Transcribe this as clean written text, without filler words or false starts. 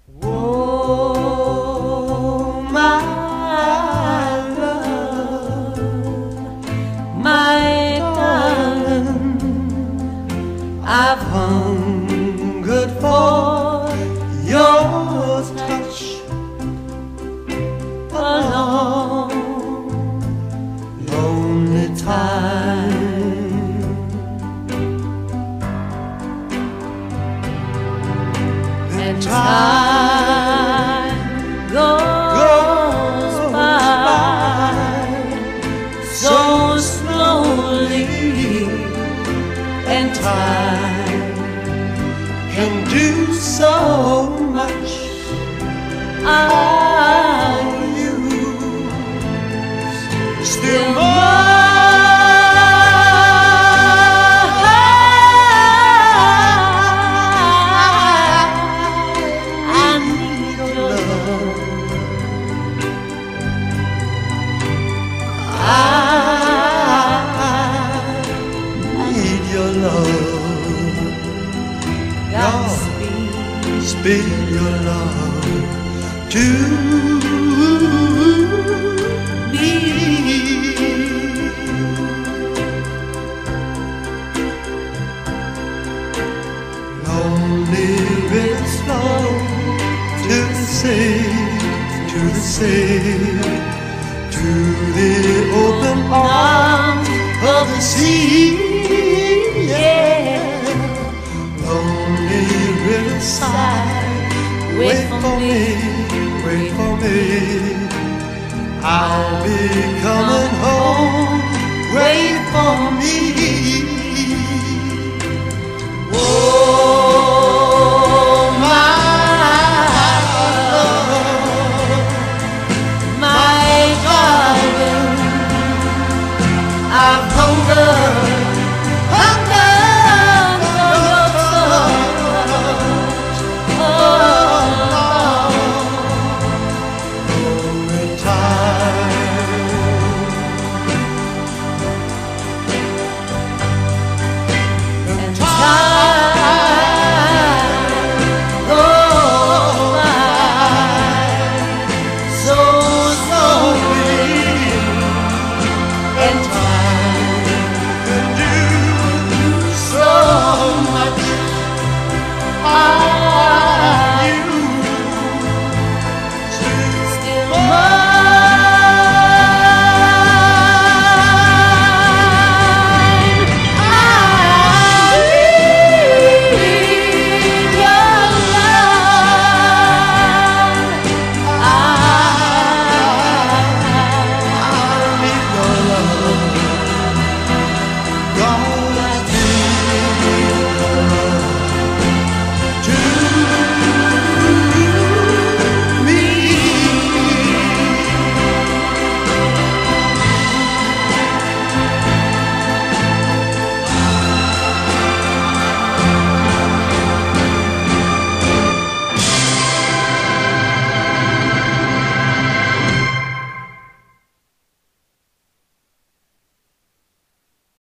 Oh, my love, my darling, I've hungered for your touch a long, lonely time. And time goes by so slowly, and time can do so much. Are you still mine? Your love, speak your love to me. Lonely rivers flow to the sea, to the sea, to the open arms of the sea. Wait for me, wait for me. I'll be coming home. Wait for me.